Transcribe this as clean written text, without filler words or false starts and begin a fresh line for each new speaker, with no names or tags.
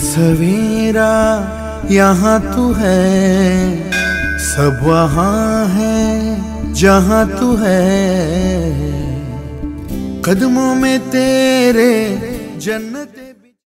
सवेरा यहाँ तू है, सब वहाँ है जहाँ तू है, कदमों में तेरे जन्नत।